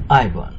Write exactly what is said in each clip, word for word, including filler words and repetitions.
आयबॉन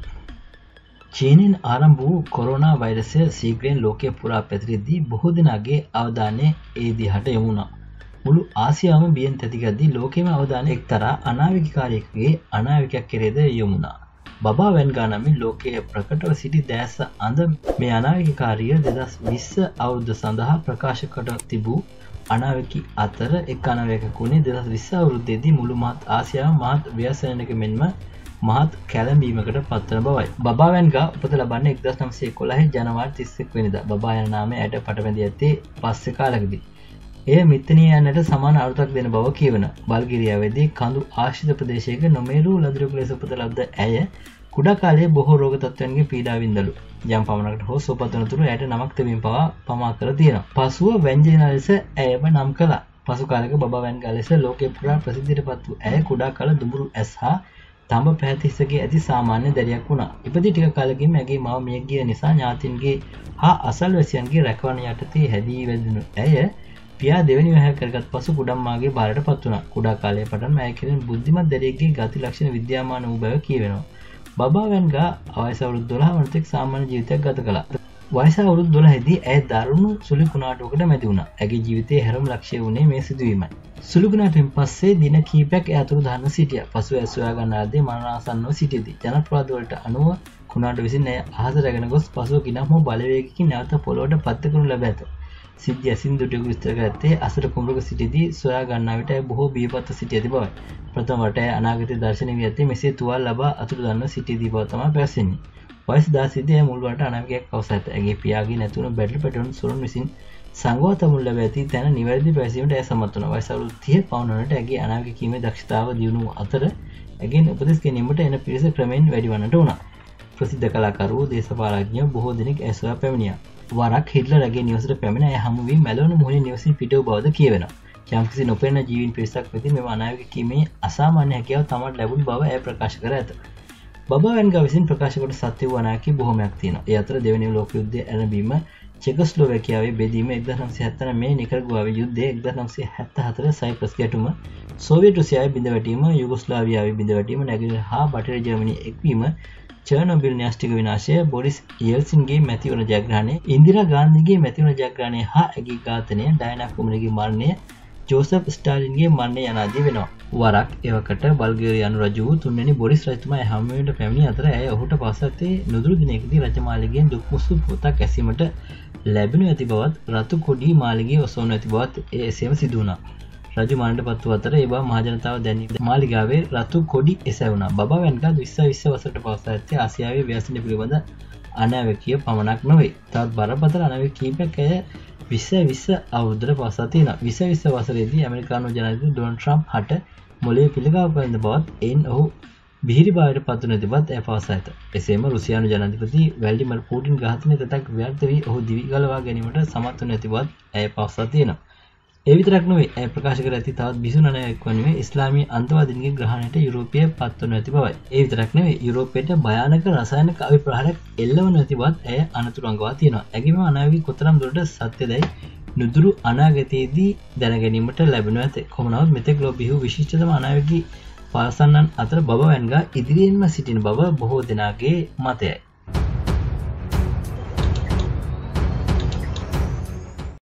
चीनेන් ආරම්භ වූ කොරෝනා වෛරසය ශීඝ්‍රයෙන් ලෝකය පුරා පැතිරෙද්දී බොහෝ දෙනාගේ අවධානය ඒ දිහාට යොමු වුණා. මුළු ආසියාවම බියෙන් තැතිගද්දී ලෝකෙම අවධානය එක්තරා අනාවිකකාරයෙකුගේ අනාවිකයක් කෙරෙහිද යොමු වුණා. බබා වැන්ගා නමින් ලෝකයේ ප්‍රකටව සිටි දැස අඳ මේ අනාවිකකාරිය දෙදහස් විස්ස අවුරුද්ද සඳහා ප්‍රකාශ කොට තිබූ අනාවිකි අතර එක් අනාවිකයෙකු වුණේ දෙදහස් විස්ස අවුරුද්දේදී මුළු මහත් ආසියාව මහත් ව්‍යසනයක මෙන්ම මහත් කැළඹීමකට පත්වන බවයි. බබා වැන්ගා උපත ලබන්නේ එක්දහස් නවසිය එකොළහ ජනවාරි තිස් එක් වෙනිදා. බබා යන නාමය ඇයට පටබැඳී ඇත්තේ පස්සේ කාලෙකදී. එය මිත්තණිය යන්නට සමාන අරුතක් දෙන බව කියවන. බල්ගේරියාවේදී කඳු ආශ්‍රිත ප්‍රදේශයක නොමේරු ලදරෙකු ලෙස උපත ලබ්ද ඇය කුඩා කාලයේ බොහෝ රෝග තත්ත්වයන්ගෙන් පීඩා වින්දලු. යම් පමණකට හෝ සුවපත් වනතුරු ඇයට නමක් තැබීම පවා පමා කර තියෙනවා. පසුව ව්‍යංජන ලෙස ඇයව නම් කළා. පසු කාලයක බබා වැන්ගා ලෙස ලෝකේ පුරා ප්‍රසිද්ධියටපත් වූ ඇය කුඩා කල දුඹුරු ඇස් හා තඹ පැහැතිස්සගේ ඇති සාමාන්‍ය දැරියක් වුණා. ඉපදී ටික කාලෙකින් ඇගේ මව මිය ගිය නිසා ඥාතීන්ගේ හා අසල්වැසියන්ගේ රැකවරණ යටතේ හැදී වැදුණු ඇය පියා දෙවෙනි විවාහය කරගත් පසු කුඩම්මාගේ බාරයට පත් වුණා. කුඩා කාලයේ පටන්ම ඇය කෙරෙන බුද්ධිමත් දැරියකගේ ගති ලක්ෂණ විද්‍යාමාන වූ බව කියවෙනවා. බබා වැන්ගා වයස අවුරුදු දොළහ වනතෙක් සාමාන්‍ය ජීවිතයක් ගත කළා. වයස අවුරුදු දොළහදී ඇය දරුණු සුළි කුණාටුවකට මැදි වුණා. ඇගේ ජීවිතයේ හැරම ලක්ෂ්‍ය වුණේ මේ සිදුවීමයි. සුළි කුණාටුවෙන් පස්සේ දින කිහිපයක් ඇය අතුරුදහන්ව සිටියා. පසුව ඇය සොයා ගන්නාදී මරණාසන්නව සිටියදී ජනප්‍රවාද වලට අනුව කුණාටුව විසින් ඇය අහස රැගෙන ගොස් පසුව කිනම් හෝ බලවේගයකින් නැවත පොළොවට පත් කරනු ලැබ ඇත. සිද්ධිය ඇසින් දුටුවෙකු විස්තර කර ඇත්තේ අසර කුඹරක සිටියදී සොයා ගන්නා විට ඇය බොහෝ බියපත්ව සිටි ඇති බවයි. ප්‍රථම වරට ඇය අනාගතයේ දර්ශනය වී ඇත්තේ මෙසේ තුවාල ලබා අතුරුදහන්ව සිටියදී බව තමයි පැවසෙන්නේ. වයස දාසයේදී ඇය මුල් වරට අනාමිකයක් පවසා ඇත. ඇගේ පියාගේ නැතුණු බැටළු පැටවුණු සොරුන් විසින් සංගවා තමුන් ලැබ ඇති තැන නිවැරදි පැවසීමට ඇය සමත් වුණා. වයස අවුරුදු තිහ පවන වනට ඇගේ අනාමික කීමේ දක්ෂතාව දියුණු අතර ඇගෙන් උපදෙස් ගැනීමට එන පිරිස ක්‍රමයෙන් වැඩි වන්නට වුණා. ප්‍රසිද්ධ කලාකරුවෝ දේශපාලඥයෝ බොහෝ දෙනෙක් ඇය සොයා පැමිණියා. වරක් හිට්ලර් ඇගේ නිවසට පැමිණ ඇය හමු වී මැලවුණු මුහුණේ නිවසින් පිට වූ බවද කියවෙනවා. යම්කිසි නොපෙනෙන ජීවීන් පිරිසක් වෙතින් මෙම අනාමික කීමේ අසාමාන්‍ය හැකියාව තමට ලැබුණු බව ඇය ප්‍රකාශ කර ඇත. බබා වැන්ගා විසින් ප්‍රකාශ කොට සත්‍ය වූ අනාවැකි බොහොමයක් තියෙනවා. ඒ අතර දෙවැනි ලෝක යුද්ධය ආරම්භීම, චෙකස්ලෝවැකියාවේ බෙදීම එක්දහස් නවසිය හතර මේ නිකරගුවාවේ යුද්ධය එක්දහස් නවසිය හැත්තෑ හතර සයිප්‍රස් ගැටුම, සෝවියට් රුසියාවේ බිඳ වැටීම, යුගොස්ලාවියාවේ බිඳ වැටීම, නැගෙනහිර හා බටහිර ජර්මනියේ එක්වීම, චර්නොබිල් න්‍යෂ්ටික විනාශය, බොරිස් යෙල්සින්ගේ මැතිවරණ ජයග්‍රහණය, ඉන්දිරා ගාන්ධිගේ මැතිවරණ ජයග්‍රහණය හා ඇගේ ඝාතනය, ඩයනා කුමරිගේ මරණය, ජෝසප් ස්ටාලින්ගේ මරණය යනාදී වෙනවා. වරක් එවකට බල්ගේරියානු රජු වූ තුන්වෙනි බොරිස් රජතුමා හමුවීමට පැමිණි අතර ඇය ඔහුට පසත්තේ නුදුරු දිනයකදී රජමාලිගයෙන් දුක් මුසු පොතක් ඇසීමට ලැබෙනු ඇති බවත් රතු කොඩි මාලිගයේ ඔසවනු ඇති බවත් ඒ එසේම සිදු වුණා. රජු මරණයට පත් වූ අතර ඒ බව මහජනතාව දැනී මාලිගාවේ රතු කොඩි එසැවුණා. බබා වැන්ගා විස්ස විස්ස වසරට පවසා ඇත්තේ ආසියාවේ ව්‍යසනය පිළිබඳ අනාවැකිය පමණක් නොවේ. තවත් බරපතල අනාවැකි කීපයක් ඇය විස්ස විස්ස අවුරුද්දට පවසා තියෙනවා. විස්ස විස්ස වසරේදී ඇමරිකානු ජනාධිපති ඩොනල්ඩ් ට්‍රම්ප් හට මොලේ පිළිකාව පැමිණ බවත් එයින් ඔහු බිහිරිභාවයට පත් වන බවත් ඇය පවසා ඇත. එසේම රුසියානු ජනාධිපති වැල්ඩිමර් පූටින් ඝාතනය තෙතක් ව්‍යර්ථ වී ඔහු දිවි ගලවා ගැනීමට සමත් වනු ඇති බවත් ඇය පවසා තියෙනවා. ඒ විතරක් නොවේ ඇය ප්‍රකාශ කර ඇති තවත් බිසු නනයක් වනුයේ ඉස්ලාමීය අන්තවාදීන්ගේ ග්‍රහණයට යුරෝපය පත් වනු ඇති බවයි. ඒ විතරක් නෙවෙයි යුරෝපයට භයානක රසායනික අවිප්‍රහාරයක් එල්ලවනු ඇති බවත් ඇය අනතුරු අඟවා තියෙනවා. ඇගේම අනාවැකි කොතරම් දුරට සත්‍යදයි නුදුරු අනාගතයේදී දැන ගැනීමට ලැබෙනු ඇත. කොහොම නමුත් මෙතෙක් ලෝ බිහි වූ විශිෂ්ටතම අනාවැකි පාසන්නන් අතර බබා වැන්ගා ඉදිරියෙන්ම සිටින බව බොහෝ දෙනාගේ මතයයි.